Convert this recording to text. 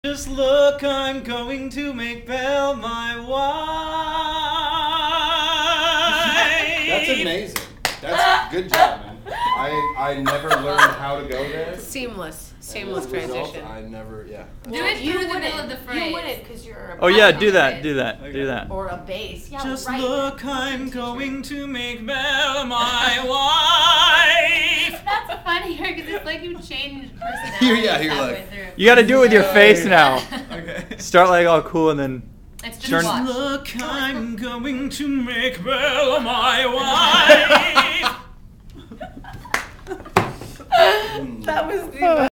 Just look, I'm going to make Belle my wife. That's amazing. That's good job, man. I never learned how to go there. Seamless Result, transition. I never, yeah. Do it through the middle of the phrase. You wouldn't because you're a Oh yeah, bass do that, do do that. or a bass. Yeah, Just right. look, I'm going to make Belle my wife. That's funnier because it's like you change personality Yeah, you're halfway like- through. You gotta do it with your face now. Okay. Start like all cool and then It's just turn. watch. Look, I'm going to make Belle my wife. That was the